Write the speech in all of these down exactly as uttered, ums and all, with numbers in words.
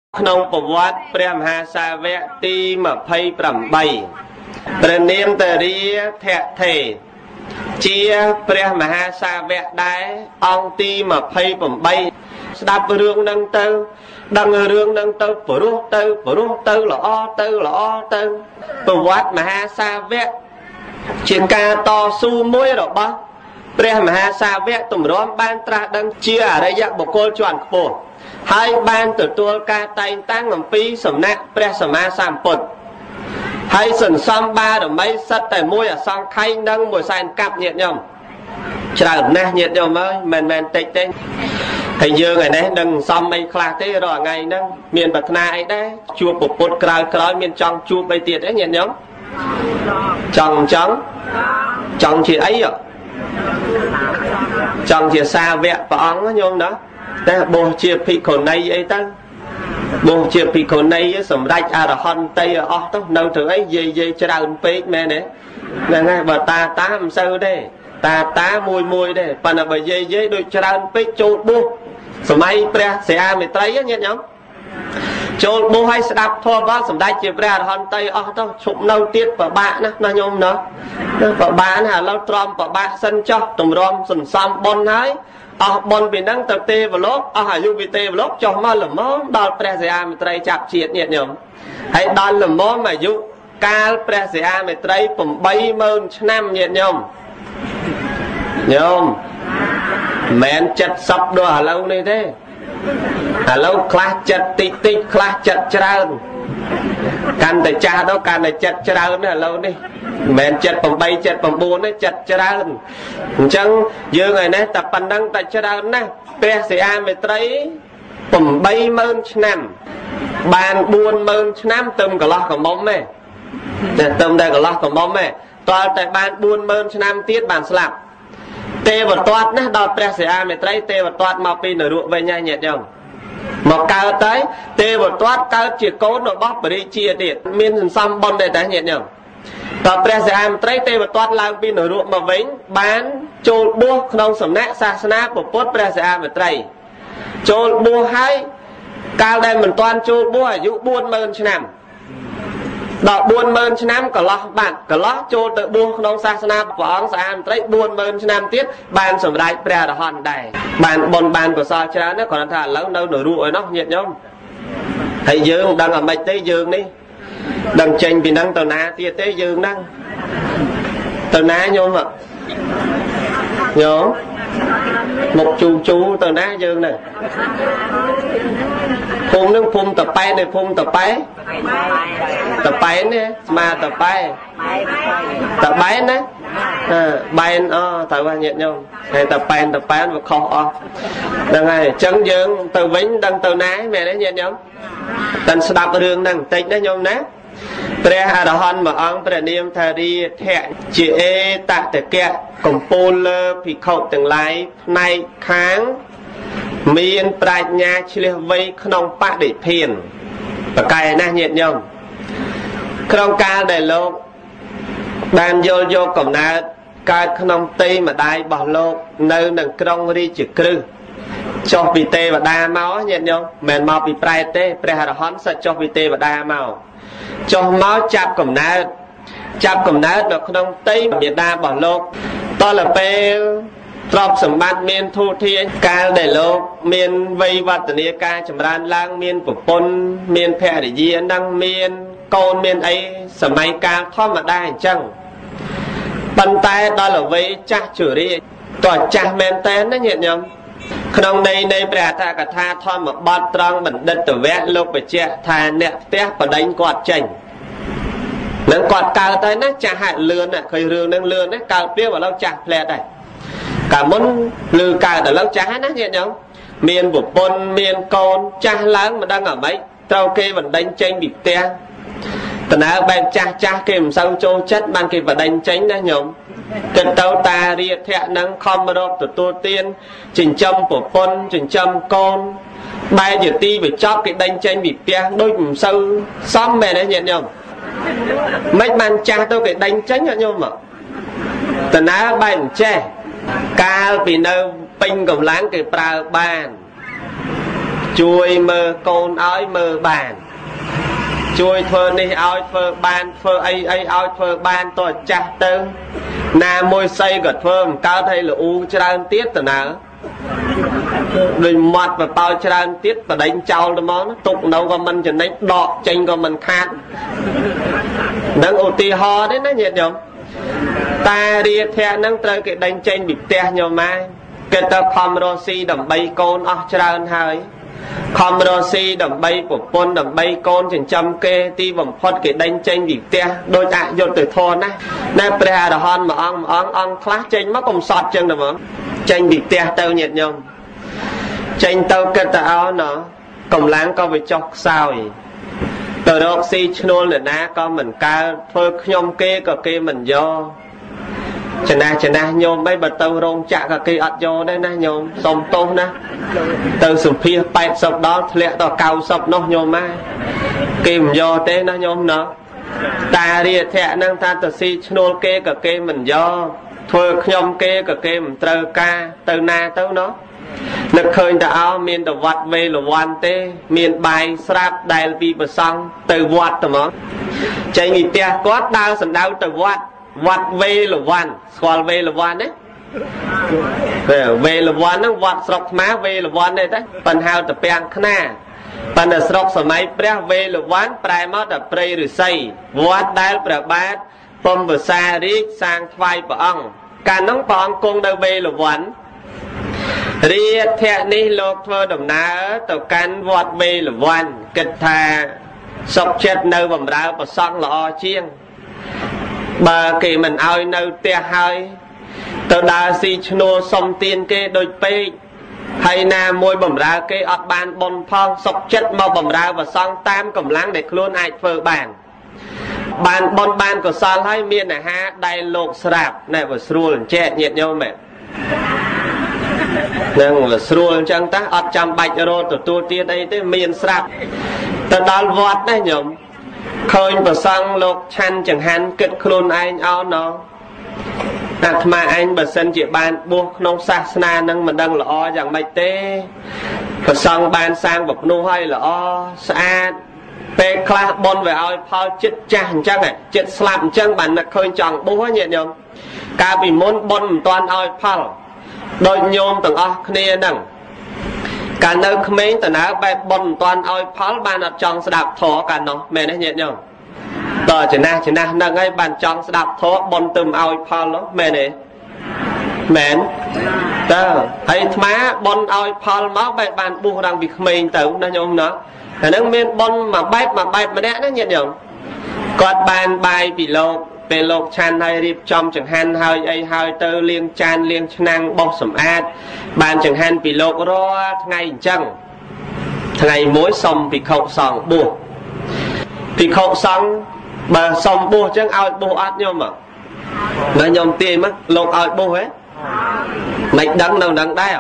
Nông bộ vát Prem Hà Sa Vẹ Ti mà Pây Prem Bay Prem Niêm Tờ Ria Thẹ Thề Chia Prem Hà Sa Vẹ Đái Ông Ti mà Pây Prem Bay Đạp rương nâng tơ Đăng rương nâng tơ Bổ rốt tơ Bổ rốt tơ là o tơ là o tơ Bộ vát mà Hà Sa Vẹ Chia ca to su môi rồi bác Prem Hà Sa Vẹ Tùm rõm ban tra đăng chia ở đây dạng bộ cô choàn khổ hai ban từ tuôn ca tay tăng ngầm phí sầm nát pre sầm ma sam put hai sần xăm ba được mấy sắt tại môi ở sang khay nâng mùi san cặp nhiệt nhom chờ nè nhiệt nhom ơi men men tịch tên hình như ngày đấy đừng xăm mấy khạc thế rồi ngày nâng miền bậc nai đấy chua bột bột cào cào miền trong chua bay tiệt đấy nhiệt nhom tròng trắng tròng chị ấy rồi tròng chị xa vẹn và óng nhôm đó bố chia phí khổ này ấy ta bố chia phí khổ này sầm rách à là hòn tây ở tóc nâu thử ấy dây dây cho đào phí mẹ nè là ngay bà ta tá làm sao đây ta tá mùi mùi đây bà là bởi dây dây đôi cho đào phí chốt bố sầm ai pre xe a mày tây á nhé nhóm chốt bố hay đạp thua bác sầm rách chia pre hòn tây ở tóc chụp nâu tiết và bạn nó nó nhôm nó và bạn hả lâu tròn và bạn sân cho tùm rôm sần xăm bon hái ở bọn bị năng tập tê và lốp ở hải du bị tê và lốp cho mà là món đo prezia mình trai chạp chiết nhiệt nhầm hãy đo là món mà dụ ca prezia mình trai phẩm bay mơn năm nhiệt nhầm nhầm mẹn chật sập đồ hả lâu này thế hả lâu class chật tích tích class chật trơn can tại cha đó can này chật trơn hả lâu đi mẹn chật phẩm bay chật phẩm buồn đấy chật trơn chẳng dương ngày nay tập bản năng tại trơn nè prezia mình trai phẩm bay mơn năm bàn buồn mơn năm tầm cả lo cả mông này tầm đây cả lo cả mông này toàn tại bàn buồn mơn năm tiết bàn slap tê vật toát nè đo prezia mình trai tê vật toát màu pin ở ruộng về nhà nhiệt nhông một cao tới tê vật toát cao chỉ cố nó bóp và đi chia điện miên xăm bon đây tới nhiệt nhông tập prezia mình trai tê vật toát lang pin ở ruộng mà vĩnh bán trôi bua không sầm nát sa na của post prezia mình trai trôi bua hai cao đây mình toàn trôi bua dụ buôn mơn năm đọ buôn mơn năm cả lo bạn cả lo trôi tự buôn không sa na của ông sa mình trai buôn mơn năm tiết bàn sầm đại pre là hòn đầy bàn bon bàn của sao cha nó còn thà lớn đâu nổi ruộng nó nhiệt nhông thầy dương đang ở mạch tây dương đi đằng tranh vì năng tàu ná tia tế dương năng tàu ná nhôm ạ nhớ một chú chú tàu ná dương này phun nước phun tập bay này phun tập bay tập bay nè mà tập bay tập bay nè bay ờ tại ba nhiệt nhau hay tập bay tập bay và khó đằng này chân dương tàu vĩnh đằng tàu ná mẹ đấy nhiệt nhau tần đạp đường đằng tịch đấy nhôm nè pre hà đà hòn mà ông pre niêm thà đi thẹn chị e tạ để kẹt cùng pol bị khâu từng lái này kháng miền Prạch nhà chia vây không bạc để phiền và cài na nhiệt nhom không ca để lô bàn vô vô cổng na cài không tây mà đai bỏ lô nơi đằng trong đi chỉ cư cho vị tê và đa máu nhiệt nhom mền màu bị prai tê pre hà đà hòn sợ cho vị tê và đa máu cho máu chạm cổng na chạm cổng na được không tây Việt Nam bỏ lô to là pe trọc sầm bát miền thu thiên ca để lô miền vây vật nia ca chấm ran lang miền của pôn miền phe để gì năng miền côn miền ấy sầm mai ca khó mà đa hành chăng bàn tay đó là vây cha chửi đi tòa cha men tên nó nhiệt nhầm không đây đây bè ta cả tha thon một bát trăng bẩn đất từ vẽ lục về che thà nẹt té và đánh quạt chành nâng quạt cao tới nó chả hại lươn này khơi rương nâng lươn đấy cao biết vào lâu chả lẹ này cả muốn lư cao ở lâu chả nó hiện không miền của pôn miền côn cha lớn mà đang ở mấy trâu kê vẫn đánh tranh bị té tận áo bên cha cha kìm sau châu chất ban kìm và đánh tránh đó nhom cần tàu ta ria thẹ nâng không mà đâu từ tua tiên trình châm của pôn trình châm côn bay giờ ti bị chóp cái đánh tranh bị té đôi cùng sâu xóm mẹ đấy nhận nhom mấy bạn cha tôi phải đánh tránh cho nhau mà tận á bàn che ca vì nơi pin cầm láng cái pra bàn ជួយមើលកូនឲ្យមើលបានជួយធ្វើនេះឲ្យធ្វើបានធ្វើអីអីឲ្យធ្វើបានតើចាស់ទៅណាមួយស្អីក៏ធ្វើមិនកើតឲ្យលូច្រើនទៀតតើណាដូចមាត់បបោច្រើនទៀតបដិញចោលទៅមកទុកនៅក៏មិនចំណេញដកចេញក៏មិនខាតនឹងឧទាហរណ៍ទេណាញាតិញោមតារាធៈហ្នឹងត្រូវគេដេញចេញពីផ្ទះញោមម៉ែគេទៅខំរស់ស៊ីដើម្បីកូនអស់ច្រើនហើយខំរស់ស៊ីដើម្បីប្រពន្ធដើម្បីកូនចិញ្ចឹមគេទីបំផុតគេដេញចេញពីផ្ទះដោយអយុត្តិធម៌ណាណែព្រះអរហន្តមួយអង្គមួយអង្គអង្គខ្លះចេញមកកុំសត់ចឹងទៅហ្មងចេញពីផ្ទះទៅញាតិញោមចេញទៅគិតទៅអោណោះកម្លាំងក៏វាចុះខ្សោយទៅរកស៊ីឈ្នួលអ្នកណាក៏មិនកើតធ្វើខ្ញុំគេក៏គេមិនយកចំណាស់ចំណាស់ញោមបីបើទៅរោងចក្រក៏គេអត់យកដែរណាញោមសុំទោសណាទៅសម្ភាសแปดสิบដងធ្លាក់ដល់เก้าสิบនោះញោមម៉ែគេមិនយកទេណាញោមណោះតារាធៈហ្នឹងថាទៅស៊ីឈ្នួលគេក៏គេមិនយកធ្វើខ្ញុំគេក៏គេមិនត្រូវការទៅណាទៅណោះនឹកឃើញតើអោមានតវត្តវេលវ័នទេមានបាយស្រាប់ដែលពីប្រសង់ទៅវត្តទៅមកចេញពីផ្ទះគាត់ដើរសណ្ដៅទៅវត្តវត្តវេលវ័នស្គាល់វេលវ័នទេវេលវ័នហ្នឹងវត្តស្រុកខ្មែរវេលវ័នទេតែបញ្ហៅតពាំងខ្នាប៉ុន្តែស្រុកសម័យព្រះវេលវ័នប្រែមកដល់ព្រៃឫស្សីវត្តដែលព្រះបាទពុំវសារាជសាងថ្វាយព្រះអង្គកាលនោះព្រះអង្គគង់នៅវេលវ័នរាធៈនេះលោកធ្វើដំណើរទៅកាន់វត្តវេលវ័នគិតថាសុខចិត្តនៅបម្រើព្រះសង្ឃល្អជាងបើគេមិនឲ្យនៅផ្ទះហើយទៅដើរស៊ីឈ្នួលសុំទានគេដូចពេកហើយណាមួយបម្រើគេអត់បានបុណ្យផងសុខចិត្តមកបម្រើព្រះសង្ឃតាមកម្លាំងដែលខ្លួនអាចធ្វើបានបានបុណ្យបានកុសលហើយមានអាហារដែលលោកស្រាប់ណែវាស្រួលអញ្ចេះញាតិញោមមែននឹងវាស្រួលអញ្ចឹងតាអត់ចាំបាច់រត់ទទួលទានអីទេមានស្រាប់ទៅដល់វត្តណាញោមឃើញប្រសង់លោកឆាន់ចង្ហាន់គិតខ្លួនឯងអោណោអាត្មាឯងបើសិនជាបានបួសក្នុងសាសនានឹងមិនដឹងល្អយ៉ាងម៉េចទេប្រសង់បានសាងបភ្នោះឲ្យល្អស្អាតពេលខ្លះបនវាឲ្យផលចិត្តចាស់អញ្ចឹងចិត្តស្លាប់អញ្ចឹងបាននឹកឃើញចង់បួសញាតិញោមកាលពីមុនបនមិនទាន់ឲ្យផលដូចញោមទាំងអស់គ្នាហ្នឹងកាលនៅក្មេងតើបែបបនមិនទាន់ឲ្យផលបានអត់ចង់ស្ដាប់ធម៌កាលនោះមែនទេញាតិញោមតើចំណាស់ចំណាស់ហ្នឹងហើយបានចង់ស្ដាប់ធម៌បនទៅឲ្យផលនោះមែនទេមែនតើហើយអាត្មាបនឲ្យផលមកបែបបានបួសរាំងពីក្មេងទៅណាញោមណាអាហ្នឹងមានបនមួយបែបមួយបែបម្នាក់ណាញាតិញោមគាត់បានបាយពីលោកពេលលោកឆាន់ហើយរៀបចំចង្ហាន់ហើយអីហើយទៅលាងចានលាងឆ្នាំងបោសសម្អាតបានចង្ហាន់ពីលោករាល់ថ្ងៃអញ្ចឹងថ្ងៃមួយសុំភិក្ខុសង្ឃបួសភិក្ខុសង្ឃបើសុំបួសអញ្ចឹងឲ្យបួសអត់ញោមមកបើញោមទាយមកលោកឲ្យបួសហ៎មិនដឹងនៅនឹងដែរ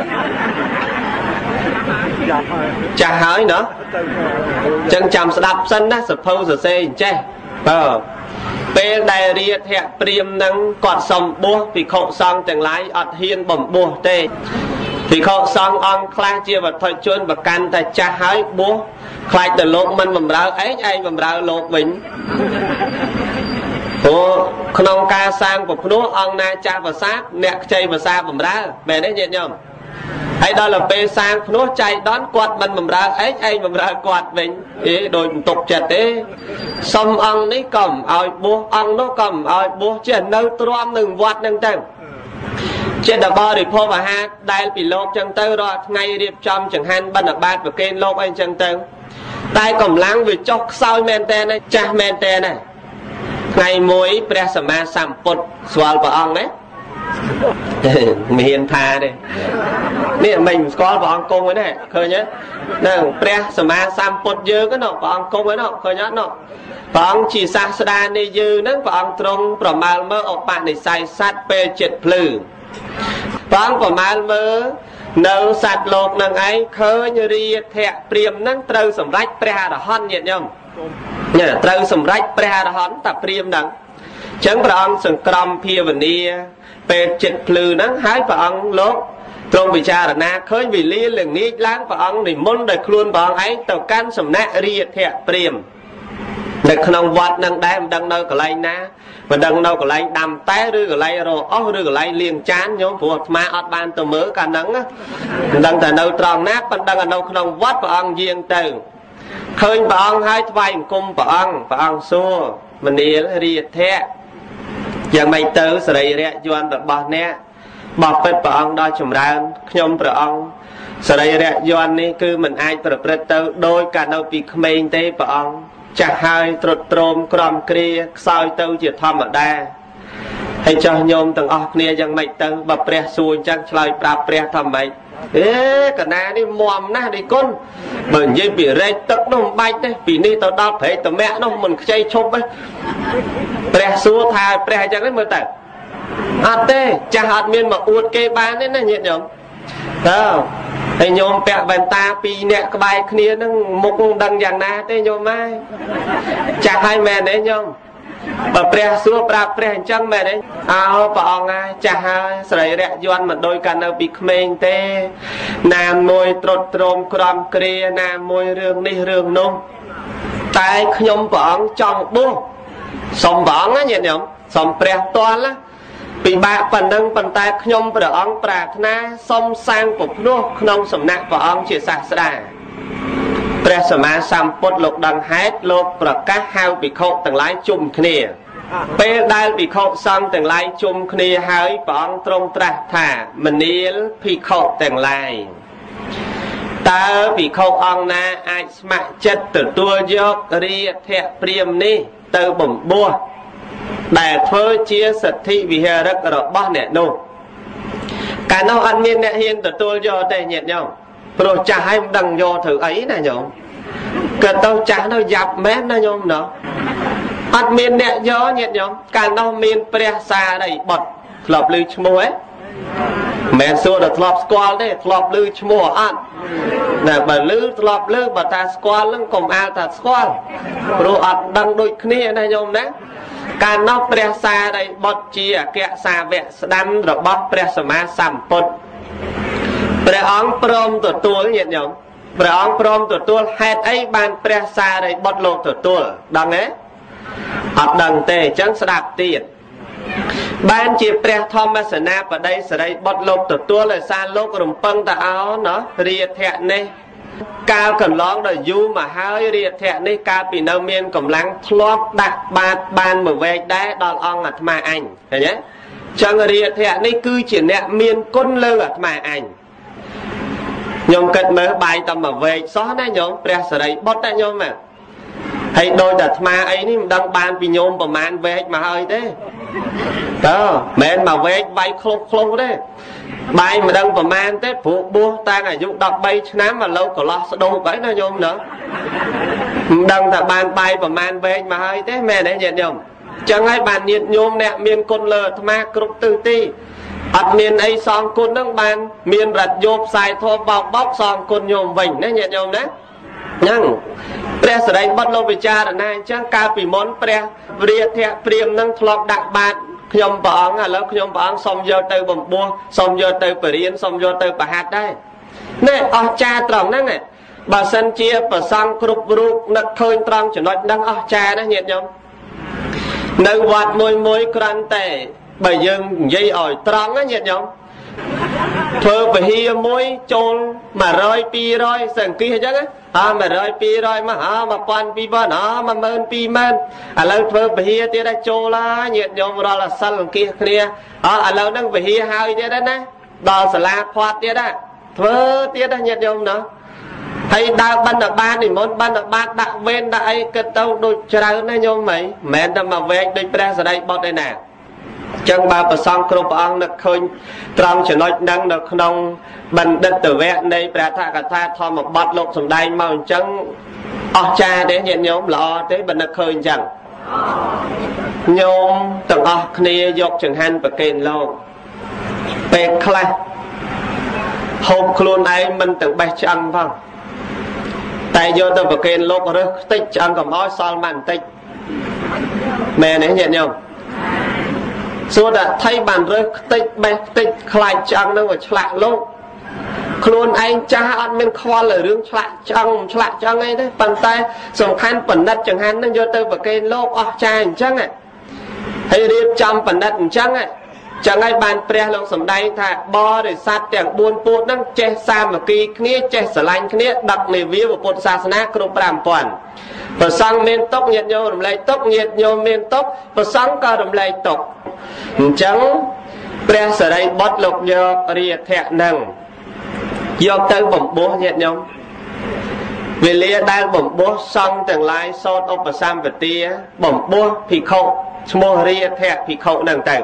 ចាស់ហើយណោះអញ្ចឹងចាំស្ដាប់សិនណាសភៅសរសេរអញ្ចេះបើពេលដែលរាធៈព្រាហ្មណ៍នឹងគាត់សុំបួសភិក្ខុសង្ឃទាំងឡាយអត់ហ៊ានបំបួសទេភិក្ខុសង្ឃអង្គខ្លះជាវត្ថុជនប្រកាន់តែចាស់ហើយបួសខ្លាចតែលោកមិនបំរើឯងឯងបំរើលោកវិញព្រោះក្នុងការសាងពភ្នោះអង្គណាចាស់ភាសាអ្នកខ្ចីភាសាបំរើមែនទេញាតិញោមហើយដល់ទៅពេលសាងភ្នោះចៃដន្យគាត់មិនបំរើឯងឯងបំរើគាត់វិញអេដូចមិនຕົកចិត្តទេសុំអង្គនេះក៏មិនឲ្យបួសអង្គនោះក៏មិនឲ្យបួសចេះនៅទ្រាំនឹងវត្តនឹងទៅចិត្តបរិភោគអាហារដែលពីលោកចឹងទៅរាល់ថ្ងៃរៀបចំចង្ហាន់បិណ្ឌបាតប្រគេនលោកអីចឹងទៅតែកម្លាំងវាចុះខ្សោយមែនតើចាស់មែនតើណាថ្ងៃមួយព្រះសម្មាសម្ពុទ្ធស្គាល់ព្រះអង្គណាមិនហ៊ានថាទេនេះមិនស្គាល់ព្រះអង្គគង់ទេឃើញទេហ្នឹងព្រះសម្មាសម្ពុទ្ធយើងណាព្រះអង្គគង់ហ្នឹងឃើញអត់ណាព្រះអង្គជាសាស្តានេះយើងហ្នឹងព្រះអង្គទ្រង់ប្រមាលមើលឧបនិស្ស័យសត្វពេលចិត្តភ្លឺព្រះអង្គប្រមាលមើលនៅសត្វលោកនឹងឯងឃើញរាធៈព្រាហ្មណ៍ហ្នឹងត្រូវសម្រេចព្រះអរហន្តញាតិញោមញ៉ាត្រូវសម្រេចព្រះអរហន្តតែព្រាហ្មណ៍ហ្នឹងអញ្ចឹងព្រះអង្គសង្ក្រមភាវនាពេលចិត្តភ្លឺហ្នឹងហើយព្រះអង្គលោក trong bị cha là na khơi vì liên là nghĩ láng và ông thì môn đời luôn và ông ấy tàu can sầm nạ riết thẹn priềm để không vọt năng đam đang đâu cả lại na và đang đâu cả lại đầm té đưa cả lại rồi ó đưa cả lại liền chán nhóm phụt mà ọt ban từ mớ cả nắng á đang tại đâu tròn nát còn đang ở đâu không vót và ông riêng từ khơi và ông hai vai cung và ông và ông xua mình đi riết thẹn giờ mày tới sợi rẽ doan được bao nè bảo phật và ông đo chùm ra nhom và ông sợi rẽ doan này cứ mình ai tập tập tới đôi cả đâu bị mình tê và ông chặt hai trộn trôm crom kia soi tâu chỉ thầm ở đa hay cho nhôm từng ọc nia chẳng mày tâu bập pre xuôi chẳng chơi bạp pre thầm mày ế cả na đi mòm na đi con bởi như bị rây tức nó bạch đấy vì đi tao đau thấy tao mẹ nó mình chay chôm ấy pre xuôi thà pre chẳng đấy mới tao à tê chả hạt miên mà uột kê bán đấy nè nhiệt nhom đâu thầy nhôm bẹ bàn ta pi nè cái bài kia nó mục đằng dạng na thế nhôm mai chả hai mẹ đấy nhôm bà pre xua pra pre chẳng mẹ đấy áo bà ông ai chả hai sợi rẽ doan mà đôi cả nó bị mình tê nam môi trột trôm crom kia nam môi rương đi rương nung tại nhôm bà ông trong bố sống bà ông á nhiệt nhôm sống pre toan á bị bạc phần nâng phần tay nhôm và ông prà na song sang phục nô không sầm nặng và ông chia sẻ ra pre sma sam pot lục đằng hết lục và các hao bị khâu từng lái chùm kia pe đai bị khâu xong từng lái chùm kia hai và ông trong tra thả mình đi bị khâu từng lái ta bị khâu ông na ai smart chất từ tua dốc ri thẹn priềm ni từ bổng bua đại phơi chia sạch thị vì hè rất là bao nè nô cả nó ăn miên nè hiên từ tôi do tề nhiệt nhau rồi chả hay đằng do thử ấy này nhom cả tao chả nó dập mét nó nhom nó ăn miên nè do nhiệt nhom cả nó miên pre xa đây bật lọp lư chmua ấy mẹ xua được lọp squal đấy lọp lư chmua ăn nè bà lư lọp lư bà ta squal lưng cùng a ta squal rồi ăn đằng đôi kia này nhom đấy cả nó pre xa đây bật chia kẹt xa vẹn đâm rồi bóc pre sma sam put pre ong prom từ tua nhiệt nhom pre ong prom từ tua hết ấy ban pre xa đây bật lột từ tua đằng ấy học đằng tề chẳng đạp tiền ban chia pre thom mà sna ở đây sẽ đây bật lột từ tua là xa lột rồng păng ta áo nó ria thẹn này cao cần lón đời du mà hơi riết thẹn đi cao bị nâu miên cầm lăng thlop đặt bát ban mở về đá đòn ong ở mà anh thấy nhé chẳng riết thẹn đi cứ chỉ nẹ miên côn lơ ở mà anh nhôm cất mới bài tầm mà về xóa này nhôm pre sở đây bót đây nhôm mà hay đôi đặt mà ấy ní đang ban vì nhôm và man về mà hơi thế đó mẹ mà về bay khô khô đấy bài mà đang vào man tết phụ bua ta là dụng đọc bay nám mà lâu có lo đâu vậy nó nhôm nữa đang là bàn bay và man về mà hơi thế mẹ đấy nhận nhôm chẳng ai bàn nhiệt nhôm nè miền côn lờ ma cục tư ti ắt miền ấy song côn đang bàn miền rạch dộp xài thô bọc bóc song côn nhôm vỉnh đấy nhận nhôm đấy nhưng pre sở đây bắt lâu về cha là này chẳng ca bị món pre riết thẹn priềm năng thọp đặc bát nhom bà ông à lớp nhom bà ông xong vô tới bầm bua xong vô tới bờ riêng xong vô tới bà hạt đây nè ở cha tròn đó nè bà sân chia bà sang cục rục nực khơi tròn chỉ nói đang ở cha đó nhiệt nhom nơi vạt môi môi cran tệ bởi dương dây ỏi tròn á nhiệt nhom thơ phải hi môi trôn mà rơi pi rơi sừng kia chứ á à mà rơi pi rơi mà hả mà quan pi vợ nó mà mơn pi mơn à lâu thơ phải hi tia đây trô la nhiệt nhom đó là sân kia kia à lâu đang phải hi hai tia đấy nè đò sả la khoát tia đó thơ tia đó nhiệt nhom đó hay đào ban ở ban thì món ban ở ban đạo bên đại kết tâu đôi trời nó nhom mấy mẹ ta mà về đôi pre ở đây bọt đây nè chẳng bao bờ sông kêu bà ông được khơi trong chỉ nói đang được nông bần đất từ vẹn đây bà thà cả tha thò một bọt lục sầm đây màu trắng ở cha đến hiện nhóm lọ tới bần được khơi chẳng nhôm từng ở kia dọc chừng han và kền lâu bè khai hôm luôn ấy mình từng bay chăng vâng tại do tôi và kền lục rồi tích chăng còn nói sao màn tích mẹ này hiện nhôm số đã thay bàn rơi tích bè tích khai chăng đâu mà lạ lúc ខ្លួនឯងចាស់អត់មានខ្វល់លើរឿងឆ្លាក់ចង់ឆ្លាក់ចង់អីទេប៉ុន្តែសំខាន់បណ្ឌិតចង្ហាន់នឹងយកទៅប្រគេនលោកអស់ចាអញ្ចឹងហើយរៀបចំបណ្ឌិតអញ្ចឹងចឹងហើយបានព្រះលោកសម្ដែងថាបរិស័ទទាំងបួនពួកហ្នឹងចេះសាមគ្គីគ្នាចេះស្រឡាញ់គ្នាដឹកនាវាពុទ្ធសាសនាគ្រប់ប្រាំពាន់ព្រះសង្ឃមានទុកញាតិញោមរំលែកទុកញាតិញោមមានទុកព្រះសង្ឃក៏រំលែកទុកអញ្ចឹងព្រះសារីបុត្រលោកយករាធៈនឹងយកទៅបំពោះញាតិញោមវេលាដែលបំពោះសង្ឃទាំងឡាយសូត្រឧបសម្បទាបំពោះភិក្ខុឈ្មោះរាធៈភិក្ខុនឹងទៅ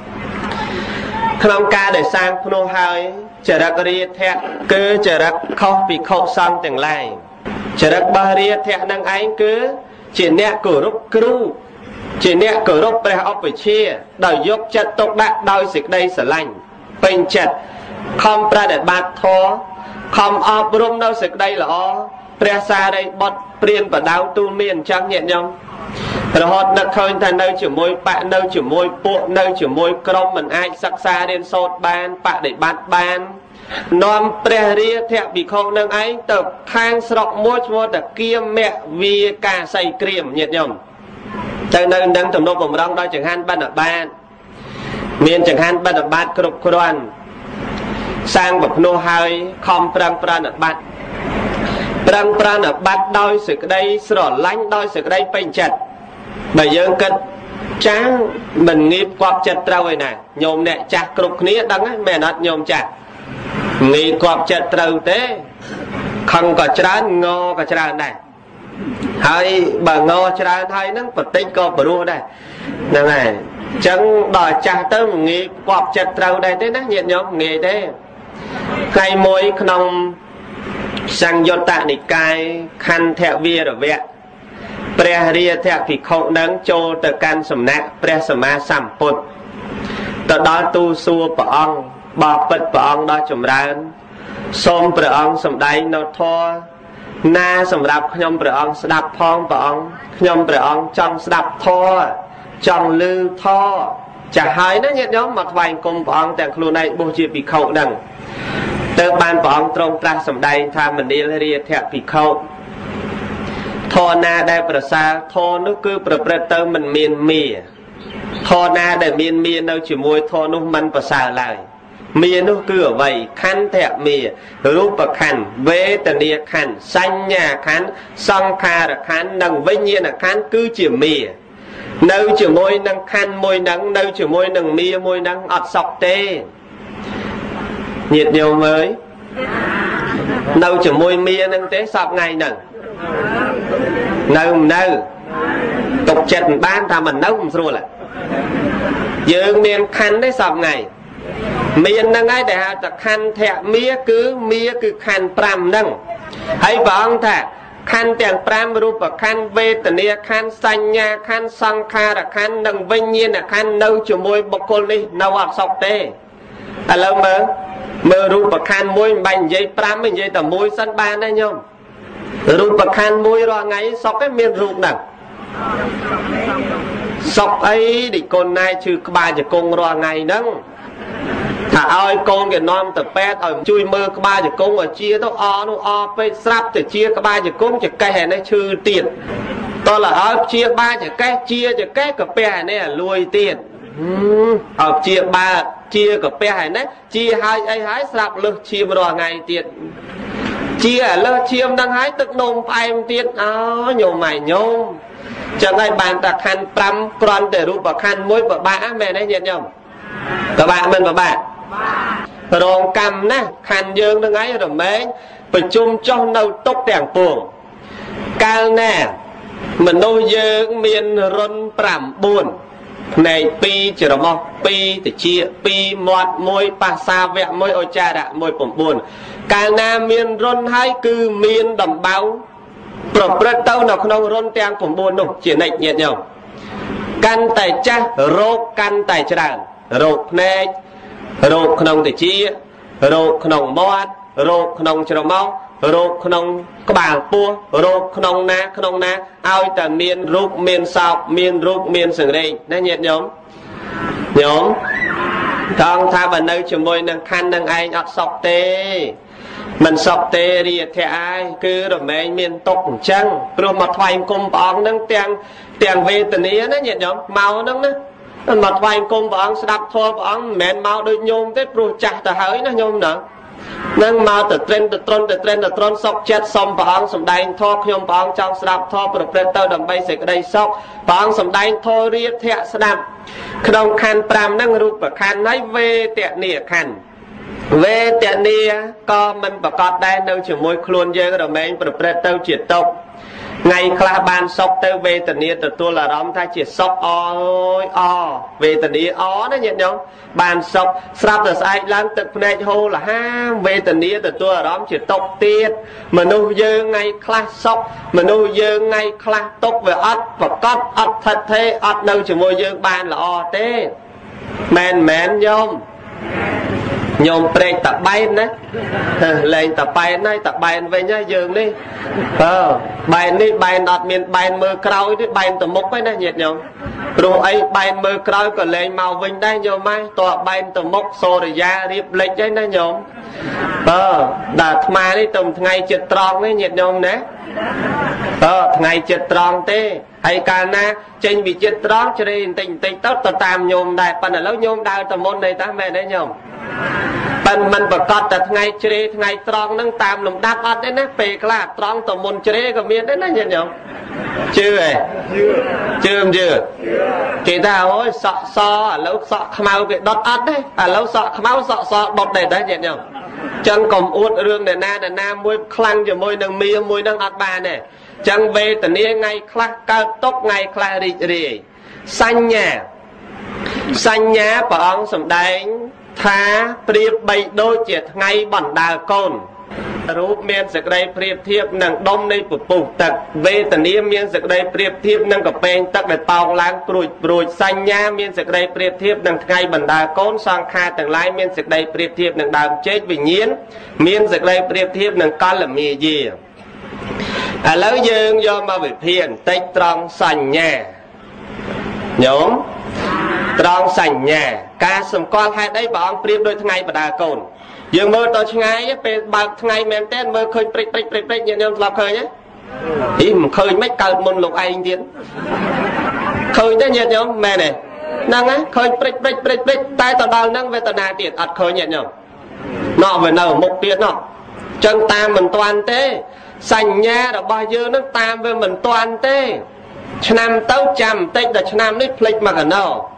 ក្នុងការដែលសាងភ្នោះហើយចរិតរាធៈគឺចរិតខុសភិក្ខុសង្ឃទាំងឡាយចរិតរបស់រាធៈនឹងឯងគឺជាអ្នកគោរពគ្រូជាអ្នកគោរពព្រះឧបជាដោយយកចិត្តទុកដាក់ដោយសេចក្តីស្រឡាញ់ពេញចិត្តខំប្រតិបត្តិធម៌ខំអប់រំនៅសេចក្តីល្អព្រះសារីបុត្រព្រានបដៅទូលមានអញ្ចឹងញាតិញោមរហូតនឹកឃើញថានៅជាមួយបកនៅជាមួយពួកនៅជាមួយក្រុមមិនអាចសិក្សារៀនសូត្របានបដិបត្តិបាននាំព្រះរាធៈភិក្ខុនឹងឯងទៅខាងស្រុកមួយឈ្មោះតាគៀមៈវាកាសីក្រៀមញាតិញោមទៅនៅនឹងទំនុកបំរុងដោយចង្ហាន់បិណ្ឌបាតមានចង្ហាន់បិណ្ឌបាតគ្រប់គ្រាន់សាងប្រភ្នោះហើយខំប្រឹងប្រណិប័តប្រឹងប្រណិប័តដោយសេចក្តីស្រឡាញ់ដោយសេចក្តីពេញចិត្តបើយើងគិតចាស់មិនងាយគប់ចិត្តត្រូវឯណាញោមអ្នកចាស់គ្រប់គ្នាដឹងហ្នឹងមែនអត់ញោមចាស់ងាយគប់ចិត្តត្រូវទេខឹងក៏ច្រើនងក៏ច្រើនដែរហើយបើងច្រើនហើយហ្នឹងបន្តិចក៏ព្រោះដែរហ្នឹងហើយអញ្ចឹងដល់ចាស់ទៅមិនងាយគប់ចិត្តត្រូវដែរទេណាញាតិញោមងាយទេថ្ងៃមួយក្នុងសង្យុត្តនិកាយខន្ធវីរវៈព្រះរាធៈភិក្ខុនឹងចូលទៅកាន់សំណាក់ព្រះសម្មាសម្ពុទ្ធទៅដល់ទូលសួរព្រះអង្គបបិទ្ធព្រះអង្គដ៏ចម្រើនសូមព្រះអង្គសម្ដែងនៅធម៌ណាសម្រាប់ខ្ញុំព្រះអង្គស្ដាប់ផងព្រះអង្គខ្ញុំព្រះអង្គចង់ស្ដាប់ធម៌ចង់ឮធម៌ចាស់ហើយណាញាតិញោមមកថ្វាយគុំព្រះអង្គទាំងខ្លួនឯងបុស្សជាភិក្ខុនឹងទៅបានព្រះអង្គទ្រង់ត្រាស់សម្ដែងថាមនាលរាធៈភិក្ខុធម៌ណាដែលប្រសើរធម៌នោះគឺប្រព្រឹត្តទៅមិនមានមាធម៌ណាដែលមានមានៅជាមួយធម៌នោះមិនប្រសើរឡើយមានោះគឺអ្វីខន្ធៈមារូបខន្ធវេទនាខន្ធសញ្ញាខន្ធសង្ខារខន្ធនិងវិញ្ញាណខន្ធគឺជាមានៅជាមួយនឹងខន្ធមួយនឹងនៅជាមួយនឹងមាមួយនឹងអត់សុខទេញាតិញោមអើយនៅជាមួយមានឹងទេសពថ្ងៃហ្នឹងនៅមិននៅទុកចិត្តមិនបានថាមិននៅមិនស្រួលយើងមានខន្ធទេសពថ្ងៃមានហ្នឹងហើយដែលហៅថាខន្ធៈមាគឺមាគឺខន្ធប្រាំហ្នឹងហើយព្រះអង្គថាខន្ធទាំងប្រាំរូបខន្ធវេទនាខន្ធសញ្ញាខន្ធសង្ខារខន្ធនិងវិញ្ញាណខន្ធនៅជាមួយបុគ្គលនេះនៅអត់សុខទេឥឡូវមើលមើលរូបខន្ធមួយមិនបាច់និយាយប្រាំទេនិយាយតែមួយសិនបានដែរញោមរូបខន្ធមួយរាល់ថ្ងៃសុខទេមានរូបហ្នឹងសុខអីដែលកូនណែឈឺក្បាលជង្គង់រាល់ថ្ងៃហ្នឹងថាឲ្យកូនគេនាំទៅពេទ្យឲ្យជួយមើលក្បាលជង្គង់ឲ្យជាទៅអនោះអពេកស្រាប់ទៅជាក្បាលជង្គង់ចកេះឯនេះឈឺទៀតតោះឲ្យជាបាចកេះជាចកេះកាពះឯនេះលួយទៀតឲ្យជាបាជាកាពះឯនេះជាហើយអីហើយស្រាប់លឹះឈាមរាល់ថ្ងៃទៀតជាលើសឈាមនឹងហើយទឹកនោមផ្អែមទៀតអើញោមម៉ៃញោមចឹងហើយបានតែខណ្ឌប្រាំគ្រាន់តែរូបខណ្ឌមួយពិបាកមែនទេញាតិញោមពិបាកមិនពិបាករងកម្មណាខណ្ឌយើងនឹងហើយរមែងប្រជុំចុះនៅទុកទាំងពួងកាលណាមនុស្សយើងមានរុនប្រាំបួនផ្នែកពីរច្រមុះពីរតិចពីរមាត់មួយបាសាវៈមួយឧច្ចារៈមួយ៩កាលណាមានរុនហើយគឺមានដំបៅប្រព្រឹត្តទៅនៅក្នុងរុនទាំង៩នោះជានិច្ចញាតិញោមកាន់តែចាស់រោគកាន់តែច្រើនរោគភ្នែករោគក្នុងតិចរោគក្នុងមាត់រោគក្នុងច្រមុះរោគក្នុងក្បាលពោះរោគក្នុងណាក្នុងណាឲ្យតែមានរូបមានសោកមានរូបមានសង្រេងណាញាតិញោមញោមថងថាបើនៅជាមួយនឹងខណ្ឌនឹងឯងអត់សុខទេ mình sọc tê đi thế ai cứ rồi mấy miền tộc chăng rồi mặt hoài cùng bóng nâng tiền tiền về tình ý nó nhiệt nhóm màu nâng đó mặt hoài cùng bóng đạp thua bóng mẹn màu đôi nhôm thế rồi chặt ta hỡi nó nhôm nữa nâng màu từ trên từ trôn từ trên từ trôn sọc chết xong bóng sầm đai thua nhôm bóng trong đạp thua rồi trên tơ đầm bay sẽ cái đây sọc bóng sầm đai thua riết thẹ đạp không khăn pram nâng rụt và khăn nói về tiện nịa khăn về tiện nịa có mình bà cọt đây đâu chỉ môi khuôn dơ cái đồ mình bà bật tao triệt tộc ngày khá bàn sọc tao về tiện nịa từ tôi là đóng thay chỉ sọc ôi o về tiện nịa ó đó nhận không bàn sọc sắp từ sai lăng tực này hô là ha về tiện nịa từ tôi là đóng triệt tộc tiết mà nuôi dơ ngày khá sọc mà nuôi dơ ngày khá tộc về ớt và cọt ớt thật thế ớt đâu chỉ môi dơ bàn là o thế mẹn mẹn nhôm nhôm prey tập bay nè lên tập bay này tập bay về nhá dường đi ờ bay đi bay nọt miền bay mưa cào đi bay từ mốc ấy nè nhiệt nhôm rồi ấy bay mưa cào còn lên màu vinh đây nhôm mai tọa bay từ mốc xô rồi ra điệp lệch đấy nè nhôm ờ đạt mà đi tầm ngày chật tròn đấy nhiệt nhôm nè ờ ngày chật tròn thế hay cả na trên bị chật tròn cho nên tình tình tốt tao tam nhôm đại phần là lâu nhôm đào tầm môn này ta mẹ đấy nhôm phần mình bật cọt là ngày chơi ngày tròn nâng tam lồng đáp ớt đấy nè về là tròn tầm môn chơi có miếng đấy nè nhiệt nhôm chưa vậy chưa không chưa kể ta ôi sọ so lâu sọ khmau bị đọt ớt đấy à lâu sọ khmau sọ sọ đọt đầy đấy nhiệt nhôm chân còn uất rương để na để na môi khăn cho môi nâng mi môi nâng ớt ba này chân về tận đây ngày khla cao tốc ngày khla rì rì xanh nhà xanh nhà bà ông sầm đánh thá priệp bay đôi chiết ngày bẩn đà côn rút miên sực đây priệp thiệp nâng đông đây phục phục tật về tận đây miên sực đây priệp thiệp nâng cặp pen tật để bao lang bụi bụi xanh nhà miên sực đây priệp thiệp nâng ngày bẩn đà côn sang kha tầng lái miên sực đây priệp thiệp nâng đàm chết vì nhiên miên sực đây priệp thiệp nâng con là mì gì à lâu dương do mà bị phiền tích trong sành nhà nhóm trong sành nhà ca sầm con hai đấy bảo ông priệp đôi ngày và đà cồn dương mơ tôi ngày về bao ngày mềm tên mơ khơi priệp priệp priệp priệp nhận làm khơi nhé ý mà khơi mấy cơn môn lục anh tiến khơi đấy nhận nhóm mẹ này năng á khơi priệp priệp priệp priệp tay tao đào năng về tao nà tiền ắt khơi nhận nhóm nọ về nào một tiền nọ chân ta mình toàn thế sành nha là bao nhiêu nó tam với mình toàn tê năm tấu trăm tết là năm nít plek mà gần đâu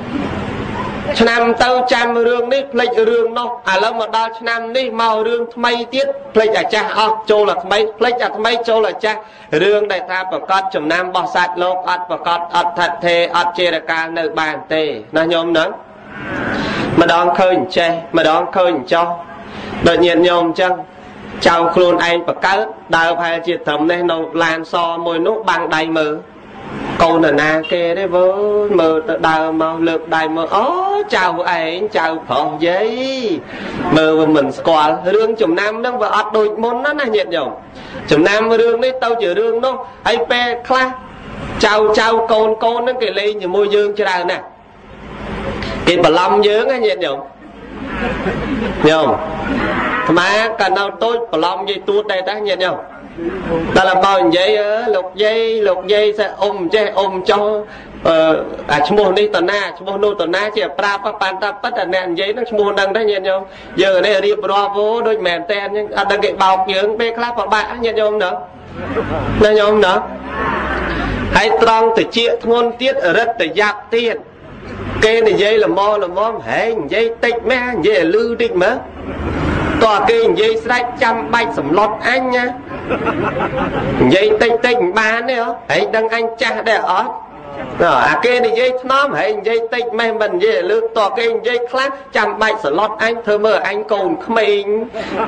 năm tấu trăm rương nít plek rương đâu à lâu mà đo năm nít màu rương mây tiết plek à cha à châu là mấy plek à mấy châu là cha rương đại tha và cọt chùm nam bò sạt lô ắt và cọt ắt thật thề ắt chê là ca nơi bàn tê nó nhôm nắng mà đón khơi chê mà đón khơi cho đột nhiên nhôm chăng chào khuôn anh và cá đào phải chia thầm này nó làm so môi nút bằng đầy mờ câu là na kê đấy với mờ đào màu lược đầy mờ ó chào anh chào phòng giấy mờ mình quả rương chùm nam nó và ọt đôi môn nó là nhiệt dòng chùm nam rương đấy tao chữ rương nó hay pe kla chào chào con con nó kể lên như môi dương cho đào nè cái bà lâm dương á nhiệt dòng nhông mà cần đâu tôi bà lòng dây tuốt đây ta nhìn nhau ta là bao giấy lục dây lục dây sẽ ôm che ôm cho à chúng mua đi tuần na chúng mua nô tuần na chỉ pra pa pan ta bắt là nền giấy nó mua đằng đấy nhìn nhau giờ này đi bravo đôi mềm ten nhưng à đằng cái bọc dưỡng bê clap vào bạ nhìn nhau nữa nhìn nhau nữa hãy trăng từ chia thôn tiết rất từ giặc tiền cái này dây là mo là mo hệ dây tịch mẹ dây lư tịch mà tòa kê dây sách trăm bạch sầm lót anh nha dây tịch tịch ba này hả hãy đăng anh cha để ở à kê này dây nóm hãy dây tịch mẹ mình dây lư tòa kê dây khác trăm bạch sầm lót anh thơ mơ anh cồn mình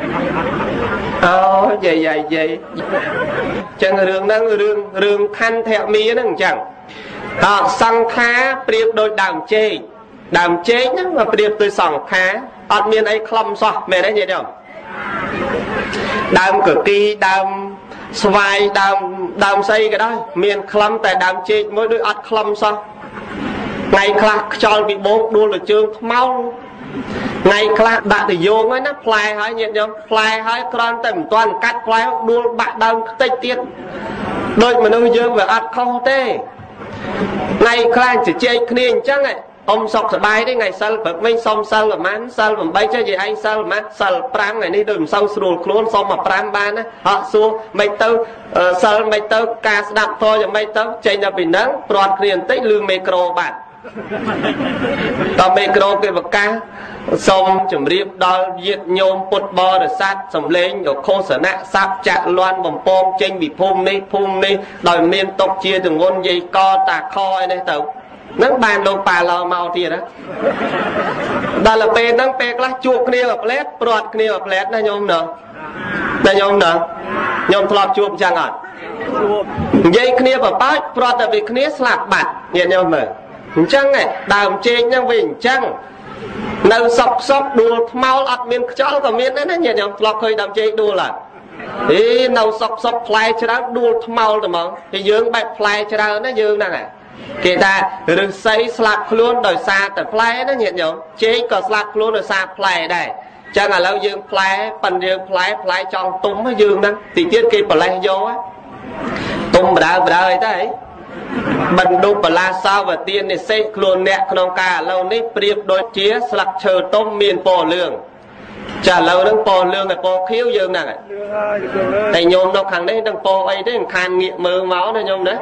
ờ dây dây dây chẳng rương năng rương rương khăn theo mi nó chẳng họ sang khá priệp đôi đàm chê đàm chê nhá mà priệp tôi sang khá ọt miền ấy khâm so mẹ đấy nhỉ không đàm cửa kỳ đàm xoay đàm đàm xây cái đó miền khâm tại đàm chê mỗi đôi ọt khâm so ngày khla cho bị bố đua là chương mau ngày khác đã từ vô ấy nó play hỏi nhiệt nhom play hỏi con tầm toàn cắt play đua bạn đang tây tiết đôi mà nó dương về ăn không tê ngày khác chỉ chơi kia chắc này ông sọc sờ bài đấy ngày sau bật mấy xong sau là mán sau là bay cho gì anh sau là mán sau pram ngày đi đừng sau sườn luôn xong mà pram ban á họ xua mấy tơ sau mấy tơ ca đạp thôi rồi mấy tơ chạy ra bị nắng prot liền tích lương micro bạn tao micro cái bậc ca xong chuẩn bị đo diệt nhôm bột bò rồi sát xong lên rồi khô sở nạ sáp chạ loan bồng pom trên bị phun đi phun đi đòi miên tộc chia từng ngôn dây co tà kho này tao nắng bàn đồ bà lò màu thì đó đó là pe nắng pe lá chuột kia ở plét prot kia ở plét này nhôm nè này nhôm nè nhôm thọt chuột chẳng ạ dây kia vào bát prot là vì kia slap bạt nhẹ nhôm mà chăng này đào trên nhang bình chăng nâu sọc sọc đùa mau ắt miên chó còn miên đấy nhẹ nhôm thọt hơi đào trên đùa là ý nâu sọc sọc fly cho đó đùa mau rồi mà thì dương bạch fly cho đó nó dương nè này kể ta rừng xây slap luôn đời xa từ play nó nhiệt nhộn chế có slap luôn đời xa play đây chẳng là lâu dương play phần dương play play trong tung hay dương đó thì tiết kia play vô á tung đã đời đấy bần đục và la sao và tiên này xây luôn nè không cả lâu nít priệp đôi chia slap chờ tôm miền bò lương trả lâu đang bò lương này bò khiếu dương này thầy nhôm đâu khẳng đấy đang bò ấy đấy khan nghiện mơ máu này nhôm đấy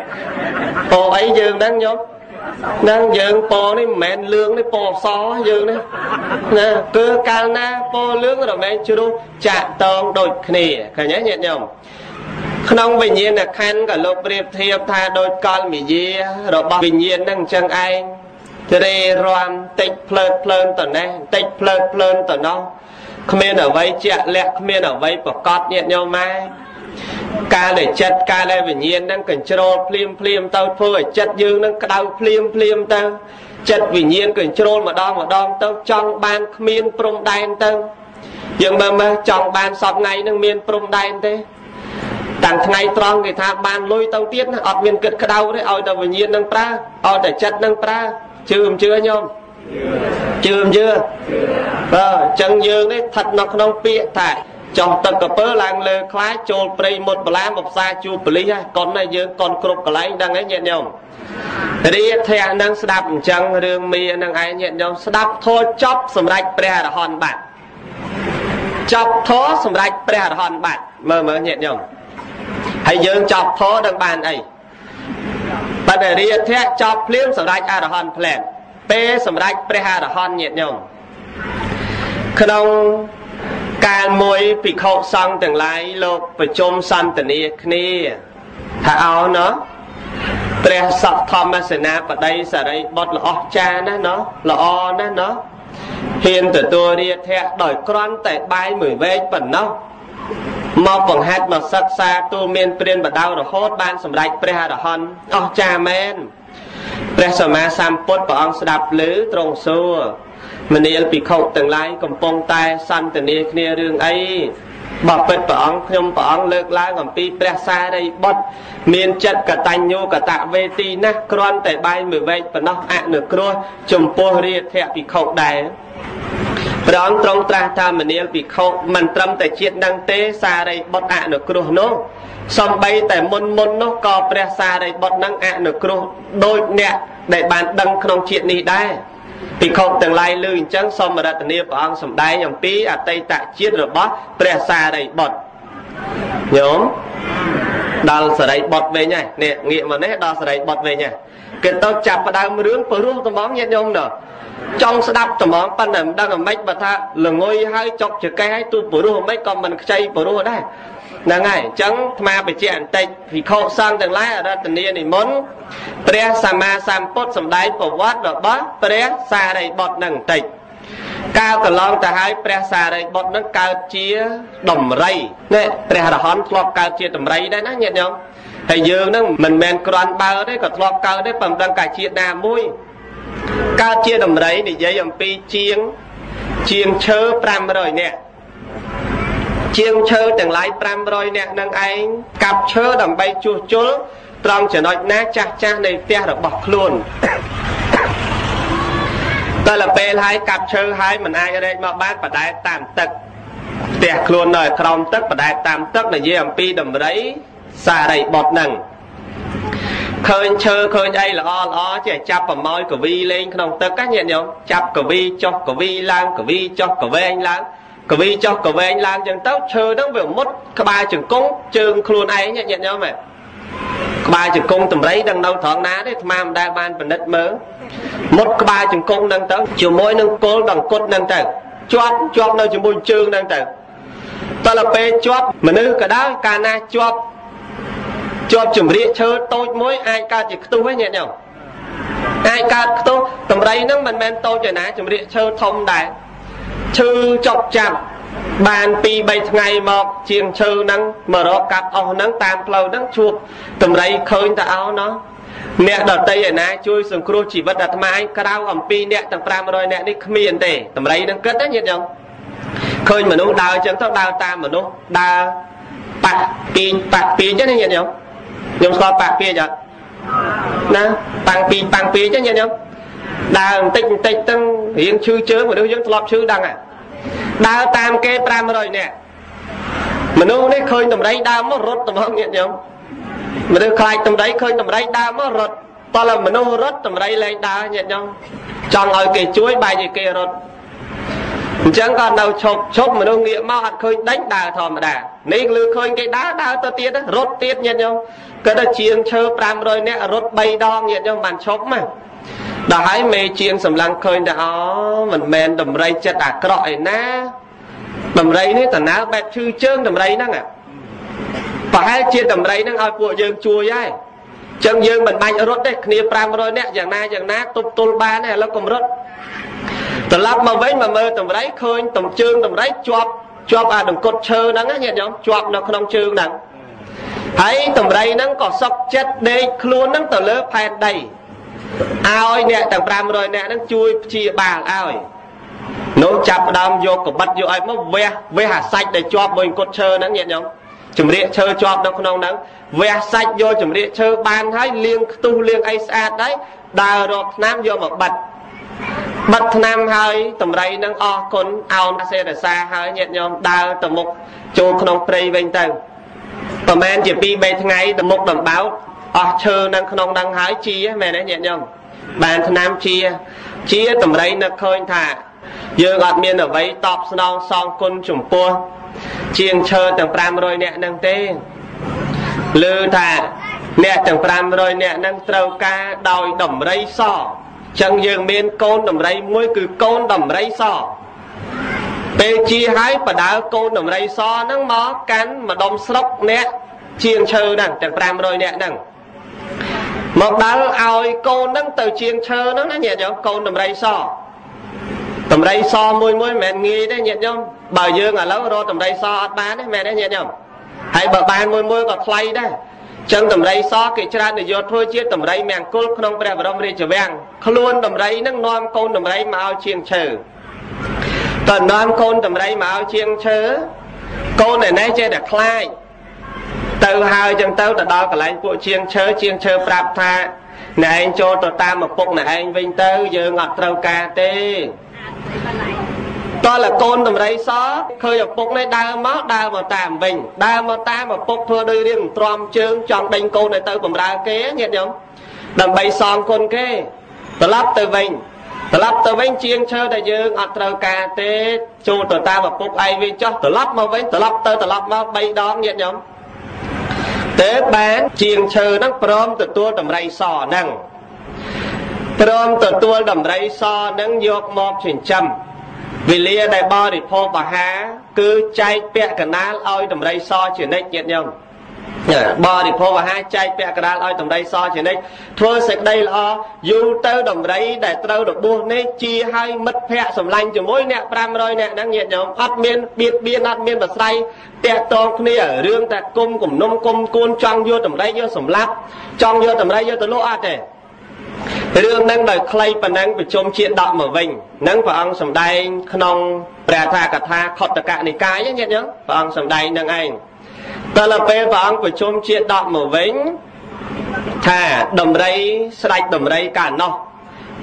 bò ấy dương đang nhôm đang dương bò đấy mẹn lương đấy bò xó dương đấy nè cơ cao na bò lương rồi mẹ chưa đâu chạm tông đôi khỉ khởi nhé nhẹ nhom không bình nhiên là khan cả lục riệp thiệp tha đôi con mì gì rồi bò bình nhiên đang chân anh thế roan tịch phơn phơn tuần này tịch phơn phơn tuần nó không ở vây chẹt lẹ không ở vây bỏ cọt nhẹ nhau mai ca để chất ca đây bình nhiên đang control phim phim tao phơi chất dương đang đau phim phim tao chất bình nhiên control mà đong mà đong tao trong ban miên prom đan tao dương mà mà trong ban sọt ngày đang miên prom đan thế tặng ngày tròn người ta ban lôi tao tiết ọt miên cực cái đau đấy ôi tao bình nhiên đang pra ôi để chất đang pra chưa chưa nhom chưa chưa ờ chân dương đấy thật nó không bịa tại trong tập cặp bơ làng lơ khóa trôi prey một bala một xa chu pli ha con này dương con cột cái lấy đang ấy nhẹ nhõm đi theo năng đạp chân đường mi năng ấy nhẹ nhõm đạp thôi chop sầm rạch pre là hòn bạn chop thó sầm rạch pre là hòn bạn mơ mơ nhẹ nhõm hãy dương chop thó đang bàn ấy bạn để đi theo chop liêm sầm rạch à là hòn plan pe sầm rạch pre là hòn nhẹ nhõm khôngการมวยปีเขาสั่งแต่งไรโลกประจมสันตนีนี่ถ้าเอาเนาะเปรียสับทอมมาเสนาปะได้สารบดละอจานะเนาะละอนะเนาะเห็นแต่ตัวเรียแท้ดอยกรอนแต่ใบมือเวทปั่นเนาะมาฝังหัดมาสักษาตัวเมียนเปลี่ยนบัดดาวระโคตรบานสำหรับเปรียดหันอจาแมนเปรียสมาสามปดปองสดับหรือตรงซัวมันเนี่ยปีเขาแต่งไรกำปองตายสันแต่เนี่ยเนี่ยเรื่องไอ้บอกเป็นปองยมปองเลิกล้างกับปีเปรซาได้บดเมียนจัดกะตันยูกะตะเวทีนะกรอนแต่ใบมือเวทปนอ่ะเนื้อกลัวจมโปเรียแทะปีเขาได้ร้องตรงตราตามมันเนี่ยปีเขามันตรำแต่เจียดดังเตซาได้บดอ่ะเนื้อกลัวโน้สมใบแต่มนมนโน้กอเปรซาได้บดนั่งอ่ะเนื้อกลัวโดยเนี่ยได้บานดังขนมเจียดนี้ได้ปีเขาแต่งลายลื่นจังสมรัตเนียปองสมได้อย่างปีอัตตะเจียดหรือบอสเปรซาได้บดโยมดาวสไลบดเวไงเนี่ยเงี้ยมาเนี่ยดาวสไลบดเวไงเกิดต้องจับประดามเรื่องปรุงตมองเนี่ยโยมเนาะจองสดับตมองปันหนึ่งดังกับไม่บัตรหลงงอยให้จอกจะแก้ให้ตัวปรุงไม่ก็มันใจปรุงได้นั่งไงจังมาไปเจียนติปีเขาสร้างแต่งลายรัตเนียนี่มันเปรียสามาสามปดสมได้ปวัดหรือบอสเปรียสาได้บดหนึ่งติก้าวตะลองแต่ให้เปรียสาได้บดนั้นก้าวเชียดมไรเนี่ยเปรียหอนทลอกก้าวเชียดมไรได้นะเนี่ยโยมให้ยืนนั่งมันแมนกรอนเบาได้ก็ทลอกก้าวได้ปั๊มดังก้าวเชียดนามุ้ยก้าวเชียดมไรนี่ยัยยมปีเชียงเชียงเชื้อปรามเลยเนี่ยเชียงเชื้อแต่งลายปรามรอยเนี่ยนางไอ้กับเชื้อดำใบจูจุลตรองจะน้อยน้าจ้าจ้าในเตี้ยระบอกคลุนតែលពេលហើយកាប់ឈើហើយមិនអាចរែកមកបានបដែតតាមទឹកផ្ទះខ្លួននៅក្រោមទឹកបដែតតាមទឹកនិយាយអំពីដំរីសារីបុត្រហ្នឹងឃើញឈើឃើញអីល្អល្អចេះចាប់ប្រមោយកវីលេងក្នុងទឹកណាញាតិញោមចាប់កវីចុះកវីឡើងកវីចុះកវែងឡើងកវីចុះកវែងឡើងចឹងទៅឈើហ្នឹងវាមុតក្បាលជង្គង់ជើងខ្លួនឯងញាតិញោមហ៎ក្បាលជង្គង់តម្រៃដឹងនៅត្រង់ណាទេអាត្មាមិនដែលបានពិនិត្យមើលមុតក្បាលជង្គង់ហ្នឹងទៅជាមួយនឹងគល់ដង្កត់ហ្នឹងទៅជាប់ជាប់នៅជាមួយជើងហ្នឹងទៅតើពេលជាប់មនុស្សក៏ដោយកាលណាជាប់ជាប់ចម្រៀកឈើតូចមួយអាចកើតជាខ្ទុះហ្នឹងញាតិញោមអាចកើតខ្ទុះតម្រៃហ្នឹងមិនមែនតូចទេណាចម្រៀកឈើធំដែរឈើចប់ចាប់បានពីរបីថ្ងៃមកជាងឈើហ្នឹងមករកកាប់អស់ហ្នឹងតាមផ្លូវហ្នឹងជួបតម្រៃឃើញតើអោណោះអ្នកដតីឯណាជួយសង្គ្រោះជីវិតអាត្មាឯងក្រៅអំពីអ្នកទាំងប្រាំរយអ្នកនេះគ្មានទេតម្រៃហ្នឹងគិតណាញាតិញោមឃើញមនុស្សដើរចឹងទៅដើរតាមមនុស្សដើរប៉ះពីងប៉ះពីងចឹងណាញាតិញោមខ្ញុំស្គាល់ប៉ះពីងអត់ណាប៉ាំងពីងប៉ាំងពីងចឹងញាតិញោមដើរបន្តិចបន្តិចទៅរៀងឈឺជើងមនុស្សយើងធ្លាប់ឈឺដឹងហ่ะដើរតាមគេប្រាំរយនាក់មនុស្សនេះឃើញតម្រៃដើរមករត់ត្មងញាតិញោមមនុស្សខ្លាចតម្រៃឃើញតម្រៃដើរមករត់តើមនុស្សរត់តម្រៃលែងដើរញាតិញោមចង់ឲ្យគេជួយបែរជាគេរត់អញ្ចឹងក៏នៅឈប់ឈប់មនុស្សងាកមកអត់ឃើញដេញដើរធម្មតានេះលឺឃើញគេដើរដើរទៅទៀតរត់ទៀតញាតិញោមគាត់ទៅជាងឈើប្រាំរយនាក់រត់បីដងញាតិញោមបានឈប់មកដល់ហើយមេជាងសម្លឹងឃើញថាអូមិនមែនតម្រៃចិត្តអាក្រក់ឯណាតម្រៃនេះតាណើបែបឈឺជើងតម្រៃហ្នឹងប្រហែលជាតម្រៃហ្នឹងឲ្យពួកយើងជួយហើយអញ្ចឹងយើងមិនបាច់រត់ទេគ្នាប្រាំរយនាក់យ៉ាងណាយ៉ាងណាទប់ទល់បានទេឥឡូវកុំរត់ត្រឡប់មកវិញមកមើលតម្រៃឃើញតំជើងតម្រៃជាប់ជាប់អាដង្កត់ឈើហ្នឹងណាញាតិញោមជាប់នៅក្នុងជើងហ្នឹងហើយតម្រៃហ្នឹងក៏សុកចិត្តដេកខ្លួនហ្នឹងទៅលើផែនដីឲ្យអ្នកទាំងប្រាំរយនាក់ហ្នឹងជួយព្យាបាលឲ្យនោះចាប់ផ្ដើមយកកបិតយកឲ្យមកវះវះអាសាច់ដែលជាប់មួយអង្គត់ឈើហ្នឹងញាតិញោមចម្រៀកឈើជាប់នៅក្នុងហ្នឹងវះសាច់យកចម្រៀកឈើបានហើយលាងខ្ទុះលាងអីស្អាតដែរដើររកថ្នាំយកមកបិទបិទថ្នាំហើយតម្រៃនឹងអស់គុណអោនសេរសាហើយញាតិញោមដើរទៅមុខចូលក្នុងព្រៃវិញទៅប្រហែលជាពីរបីថ្ងៃទៅមុខដំបៅអស់ឈើនៅក្នុងហ្នឹងហើយជាមែនទេញាតិញោមបានថ្នាំជាជាតម្រៃនឹកឃើញថាយើងអត់មានអ្វីតបស្នងសងគុណចំពោះជាងឈើទាំងប្រាំរយនាក់ហ្នឹងទេលើថាអ្នកទាំងប្រាំរយនាក់ហ្នឹងត្រូវការដោយដំរីសចឹងយើងមានកូនដំរីមួយគឺកូនដំរីសពេលជាហើយបដើកូនដំរីសហ្នឹងមកកាន់ម្ដុំស្រុកអ្នកជាងឈើហ្នឹងទាំងប្រាំរយនាក់ហ្នឹងមកដល់ឲ្យកូនហ្នឹងទៅជាងឈើហ្នឹងណាញាតិញោមកូនដំរីសដំរីសមួយមួយមិនមែនងាយទេញាតិញោមបើយើងឥឡូវរកដំរីសអត់បានទេមែនទេញាតិញោមហើយបើបានមួយមួយក៏ថ្លៃដែរចឹងតម្រៃសគេច្រើននិយមធ្វើជាតម្រៃមង្គលក្នុងព្រះបរមរាជវាំងខ្លួនតម្រៃហ្នឹងនាំកូនតម្រៃមកឲ្យជាងឈើតើនាំកូនតម្រៃមកឲ្យជាងឈើកូនឯនេះចេះតែខ្លាចទៅហើយចឹងទៅទៅដល់កន្លែងពួកជាងឈើជាងឈើប្រាប់ថាអ្នកឯងចូលទៅតាមឪពុកអ្នកឯងវិញទៅយើងអត់ត្រូវការទេតើលកូនតម្រៃសឃើញឪពុកនេះដើរមកដើរមកតាមវិញដើរមកតាមឪពុកធ្វើដោយរៀងទ្រាំជើងចង់ដេញកូនឲ្យទៅបម្រើគេញាតិញោមដើម្បីសងគុណគេត្រឡប់ទៅវិញត្រឡប់ទៅវិញជាងឈើដែលយើងអត់ត្រូវការទេចូលទៅតាមឪពុកឯងវិញចុះត្រឡប់មកវិញត្រឡប់ទៅត្រឡប់មកបីដងញាតិញោមទេបានជាងឈើហ្នឹងព្រមទទួលតម្រៃសហ្នឹងព្រមទទួលតម្រៃសហ្នឹងយកមកចិញ្ចឹមវេលាដែលបរិភោគអាហារគឺចែកពាក់កណ្ដាលឲ្យតម្រៃសជានិច្ចញាតិញោមបរិភោគអាហារចែកពាក់កណ្ដាលឲ្យតម្រៃសជានិច្ចធ្វើសេចក្តីល្អយូរទៅតម្រៃដែលត្រូវរបួសនេះជាឲ្យមិត្តភ័ក្តិសម្លាញ់ជាមួយអ្នកប្រាំរយអ្នកហ្នឹងញាតិញោមអត់មានបៀតបៀនអត់មានបស្រ័យតាក់ទងគ្នារឿងតែគុំគំនុំគុំគួនចង់យកតម្រៃយកសម្លាប់ចង់យកតម្រៃយកទៅលក់អត់ទេរឿងហ្នឹងដោយខ្លីប៉ុណ្ណឹងប្រជុំជាតិដកមកវិញហ្នឹងព្រះអង្គសម្ដែងក្នុងព្រះថាកថាខុទ្ទកនិកាយញាតិញោមព្រះអង្គសម្ដែងនឹងឯងតើដល់ពេលព្រះអង្គប្រជុំជាតិដកមកវិញថាដំរីស្ដេចដំរីកាលនោះ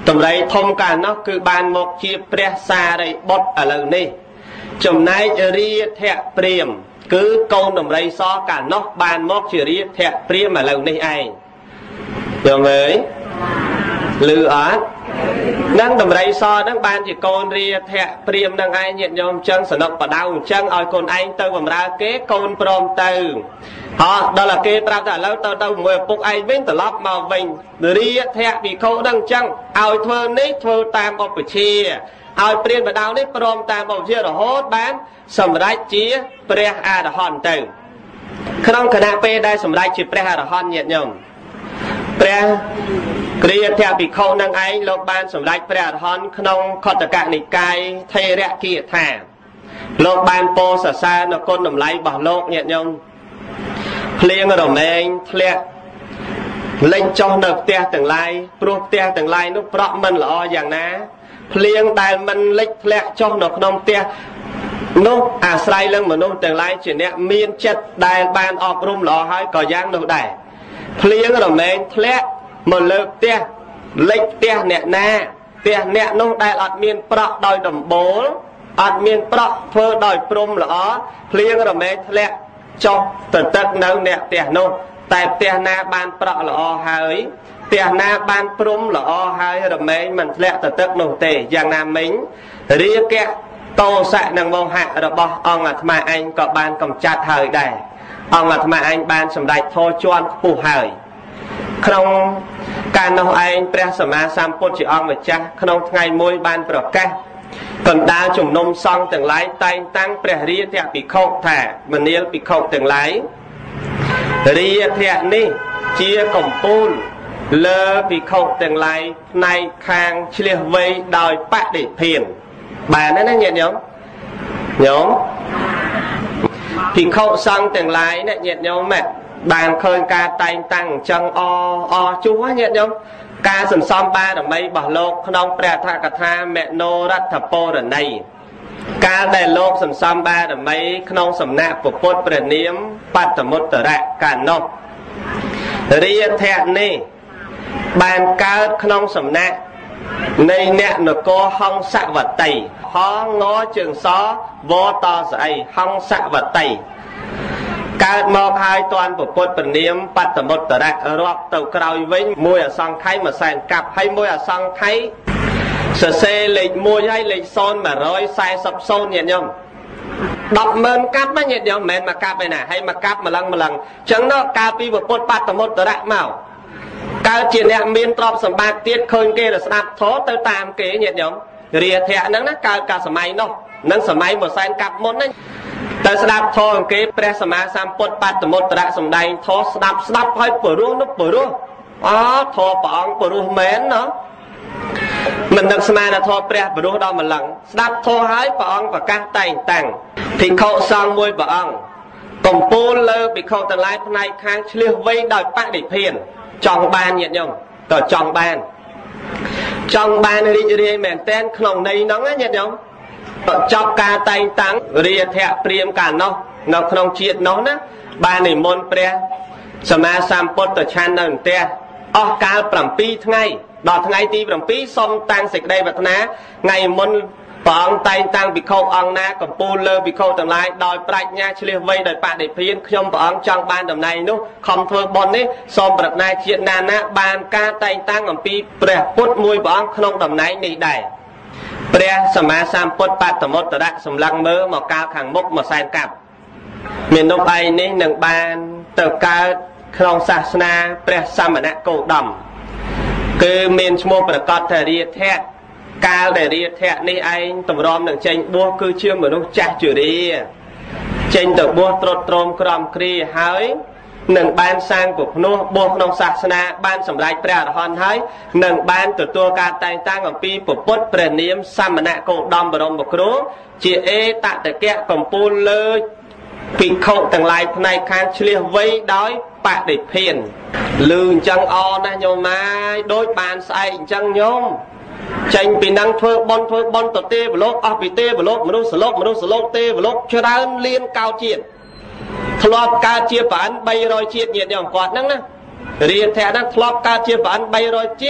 តម្រៃធំកាលនោះគឺបានមកជាព្រះសារីបុត្រឥឡូវនេះចំណែករាធៈព្រាហ្មណ៍គឺកូនតម្រៃសកាលនោះបានមកជារាធៈព្រាហ្មណ៍ឥឡូវនេះឯងយល់ទេឮអត់នឹងតម្រៃសហ្នឹងបានជាកូនរាធៈព្រាហ្មណ៍នឹងឯងញាតិញោមចឹងសនុកបដៅអញ្ចឹងឲ្យកូនឯងទៅបម្រើគេកូនព្រមទៅហោះដល់តែគេប្រាប់ថាឥឡូវទៅទៅជាមួយឪពុកឯងវិញត្រឡប់មកវិញរាធៈភិក្ខុហ្នឹងអញ្ចឹងឲ្យធ្វើនេះធ្វើតាមឧបជាឲ្យព្រានបដៅនេះព្រមតាមឧបជារហូតបានសម្រេចជាព្រះអរហន្តទៅក្នុងគណៈពេលដែលសម្រេចជាព្រះអរហន្តញាតិញោមព្រះគ្រាធៈភិក្ខុនឹងឯងលោកបានសម្រេចព្រះអរហន្តក្នុងខត្តកនិកាយថេរគាថាលោកបានពោលសរសើរនៅគុណតម្លៃរបស់លោកញាតិញោមភ្លៀងរមែងធ្លាក់លេងចុះនៅផ្ទះទាំងឡាយព្រោះផ្ទះទាំងឡាយនោះប្រក់មិនល្អយ៉ាងណាភ្លៀងដែលមិនលិចធ្លាក់ចុះនៅក្នុងផ្ទះនោះអាស្រ័យលើមនុស្សទាំងឡាយជាអ្នកមានចិត្តដែលបានអប់រំល្អហើយក៏យ៉ាងនោះដែរភ្លៀងរមែងធ្លាក់មកលើផ្ទះលិចផ្ទះអ្នកណាផ្ទះអ្នកនោះដែលអត់មានប្រក់ដោយដំបូលអត់មានប្រក់ធ្វើដោយព្រំល្អភ្លៀងរមែងធ្លាក់ចុះទៅទឹកនៅអ្នកផ្ទះនោះតែផ្ទះណាបានប្រក់ល្អហើយផ្ទះណាបានព្រំល្អហើយរមែងមិនធ្លាក់ទៅទឹកនោះទេយ៉ាងណាមិញរាគៈតោសៈនិងមោហៈរបស់អង្គអាត្មាឯងក៏បានកំចាត់ហើយដែរអង្គអាត្មាឯងបានសម្រេចធម៌ជាន់ខ្ពស់ហើយក្នុងការនោះឯងព្រះសម្មាសម្ពុទ្ធជាអង្គម្ចាស់ក្នុងថ្ងៃមួយបានប្រកាសកណ្ដាលជំនុំសង្ឃទាំងឡាយតែងតាំងព្រះរាធៈភិក្ខុថាមនាលភិក្ខុទាំងឡាយរាធៈនេះជាកំពូលលើភិក្ខុទាំងឡាយផ្នែកខាងឆ្លៀសវៃដោយបដិភានបានទេណាញាតិញោមញោមភិក្ខុសង្ឃទាំងឡាយណាញាតិញោមបានឃើញការតែងតាំងអញ្ចឹងអអជួសញាតិញោមការសន្សំបារមីរបស់លោកក្នុងព្រះអដ្ឋកថាមនោរដ្ឋពរណីកាលដែលលោកសន្សំបារមីក្នុងសំណាក់ពុទ្ធព្រះនាមបត្តមុត្តរៈកាលនោះរាធៈនេះបានកើតក្នុងសំណាក់នៃអ្នកនគរហង្សវតីហងជើងសវតស្អីហង្សវតីកើតមកហើយតាន់ពុទ្ធព្រះនាមបត្តមុត្តរៈរាប់ទៅក្រោយវិញមួយអសង្ខ័យមួយសែនកាប់ហើយមួយអសង្ខ័យសរសេរលេខមួយហើយលេខศูนย์ một trăm bốn mươiศูนย์ញាតិញោមដប់ម៉ឺនកាប់ញាតិញោមមិនមែនមកកាប់ឯណាហើយមកកាប់ម្លឹងម្លឹងអញ្ចឹងនោះកាលពីពុទ្ធបត្តមុត្តរៈមកកើតជាអ្នកមានទ្រព្យសម្បត្តិទៀតឃើញគេទៅស្ដាប់ធម៌ទៅតាមគេញាតិញោមរាធៈហ្នឹងណាកើតកាលសម័យនោះនឹងសម័យមួយសែនកាប់មុនហ្នឹងទៅស្ដាប់ធម៌អង្គគេព្រះសម្មាសម្ពុទ្ធបត្តមុត្តរៈសំដែងធម៌ស្ដាប់ស្ដាប់ហើយពរោះនោះពរោះអូធម៌ព្រះអង្គពរោះមែនណាមិននឹកស្មានធម៌ព្រះពរោះដល់ម្លឹងស្ដាប់ធម៌ហើយព្រះអង្គប្រកាសតែងតាំងភិក្ខុសង្ឃមួយព្រះអង្គកំពូលលើភិក្ខុទាំងឡាយផ្នែកខាងឆ្លៀសវៃដោយបដិភានចង់បានញាតិញោមតើចង់បានចង់បានរីករាយមែនតែនក្នុងន័យហ្នឹងញាតិញោមចប់ការតែងតាំងរាធៈព្រាហ្មណ៍កាលនោះនៅក្នុងជាតិនោះណាបាននិមន្តព្រះសម្មាសម្ពុទ្ធទៅឆាន់នៅផ្ទះអស់កាលប្រាំពីរថ្ងៃដល់ថ្ងៃទីប្រាំពីរសូមតាំងសេចក្តីប្រាថ្នាថ្ងៃមុនព្រះអង្គតែងតាំងភិក្ខុអង្គណាកំពូលលើភិក្ខុទាំងឡាយដោយប្រាជ្ញាឆ្លៀសវៃដោយបដិភានខ្ញុំព្រះអង្គចង់បានតំណែងនោះខំធ្វើបុណ្យនេះសូមប្រាថ្នាជាតិណាណាបានការតែងតាំងអំពីព្រះពុទ្ធមួយព្រះអង្គក្នុងតំណែងនេះដែរព្រះសម្មាសម្ពុទ្ធបត្តមុត្តរៈសម្លឹងមើលមកកាលខាងមុខមួយសែនកាប់មាននោះឯនេះនឹងបានទៅកើតក្នុងសាសនាព្រះសមណគោតមគឺមានឈ្មោះប្រកបថារាធៈកាលដែលរាធៈនេះឯងតម្រាំនឹងចេញបួសគឺជាមនុស្សចាស់ជរាចេញទៅបួសត្រុតត្រោមក្រំគ្រាហើយនឹងបានសាងពុភ្នោះបួសក្នុងសាសនាបានសម្រេចព្រះអរហន្តហើយនឹងបានទទួលការតែងតាំងអំពីពុទ្ធព្រះនាមសមណគោតមបរមគ្រូជាអេតតកៈកំពូលលើភិក្ខុទាំងឡាយផ្នែកខាងឆ្លៀសវៃដោយបដិភានលឺអញ្ចឹងអណាស់ញោមម៉ាយដូចបានស្អែកអញ្ចឹងញោមចេញពីនឹងធ្វើបន់ធ្វើបន់ទៅទេវលោកអស់ពីទេវលោកមនុស្សសលោកមនុស្សសលោកទេវលោកច្រើនលៀនកោតជាតិធ្លាប់កើតជាប្រអិនបីរយជាតិញាតិញោមគាត់ហ្នឹងណារាធៈហ្នឹងធ្លាប់កើតជាប្រអិនបីរយជាតិ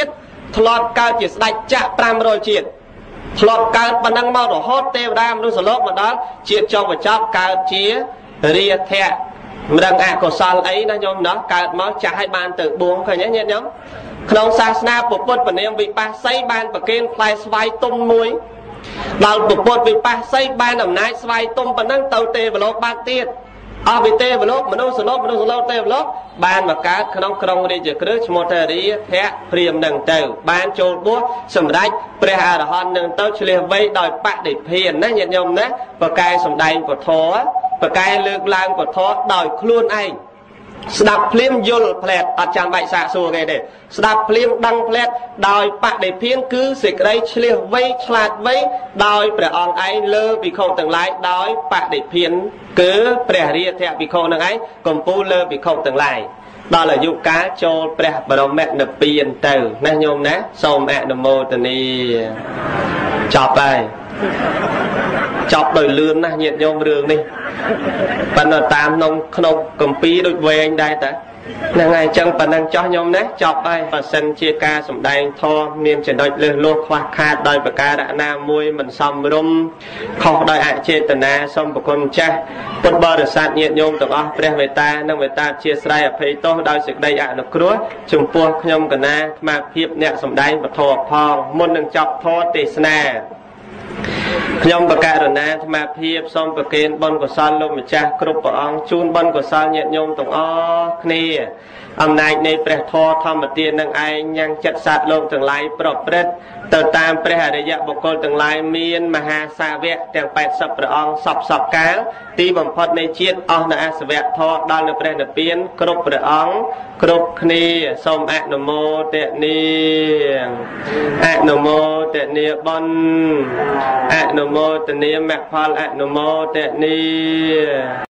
ធ្លាប់កើតជាស្ដេចចាក់ប្រាំរយជាតិធ្លាប់កើតប៉ុណ្ណឹងមករហូតទេវតាមនុស្សលោកមកដល់ជាតិចុងបញ្ចប់កើតជារាធៈមិនដឹងអកុសលអីណាញោមណោះកើតមកចាស់ឲ្យបានទៅបួងឃើញទេញាតិញោមក្នុងសាសនាពុទ្ធពនាមវិបស្សីបានប្រគេនផ្លែស្វាយទុំមួយដល់ពុទ្ធវិបស្សីបានអំណាចស្វាយទុំប៉ុណ្ណឹងទៅទេវលោកបានទៀតអស់ពីទេវលោកមនុស្សលោកមនុស្សលោកទេវលោកបានមកកើតក្នុងក្រុងរាជក្រឹសឈ្មោះថារាធៈព្រាមនឹងទៅបានចូលបួសសម្ដេចព្រះអរហន្តនឹងទៅឆ្លៀសវៃដោយបដិភាណណាញាតិញោមណាប្រកែសម្ដែងពធប្រកែលើកឡើងពធដោយខ្លួនឯងស្ដាប់ភ្លាមយល់ផ្លែតអត់ចាំបាច់សាកសួរគេទេស្ដាប់ភ្លាមដឹងផ្លែតដោយបដិភាណគឺសេចក្តីឆ្លៀសវៃឆ្លាតវៃដោយព្រះអង្គឯងលើភិក្ខុទាំងឡាយដោយបដិភាណគឺព្រះរាធៈភិក្ខុនឹងឯងកំពូលលើភិក្ខុទាំងឡាយដល់អាយុកាលចូលព្រះបរមនិព្វានទៅណាញោមណាសូមអនុមោទនាចប់ហើយចប់ដោយលឿនណាស់ញាតិញោមរឿងនេះប៉ុន្តែតាមក្នុងក្នុងគម្ពីរដូចវែងដែរតាហ្នឹងហើយអញ្ចឹងប៉ុណ្ណឹងចោះញោមណាចប់ហើយបើសិនជាការសម្ដែងធម៌មានចំណុចលើសលោះខ្វះខាតដោយប្រការណាមួយមិនសមរម្យខុសដោយអចេតនាសូមប្រគុណចាស់ពុទ្ធបរិស័ទញាតិញោមទាំងអស់ព្រះមេត្តានិងមេត្តាអធ្យាស្រ័យអភ័យទោសដោយសេចក្តីអនុគ្រោះចំពោះខ្ញុំកណាអាត្មាភាពអ្នកសម្ដែងពធផងមុននឹងចប់ធម៌ទេសនាខ្ញុំបកករណាអាត្មាភាពសូមប្រគេនបុណ្យកុសលលោកម្ចាស់គ្រប់ព្រះអង្គជូនបុណ្យកុសលញាតិញោមទាំងអស់គ្នាអំណាចនៃព្រះធម៌ធម្មទាននឹងឯងញ៉ាំងចិត្តសត្វលោកទាំងឡាយប្រព្រឹត្តទៅតាមព្រះអរិយបុគ្គលទាំងឡាយមានមហាសាវកទាំងแปดสิบព្រះអង្គសពសពកាលទីបំផុតនៃជាតិអស់នៅអសវៈធម៌ដល់នៅព្រះនិព្វានគ្រប់ព្រះអង្គគ្រប់គ្នាសូមអនុមោទនាអនុមោទនាបុណ្យអនុមោទនាមគ្គផលអនុមោទនា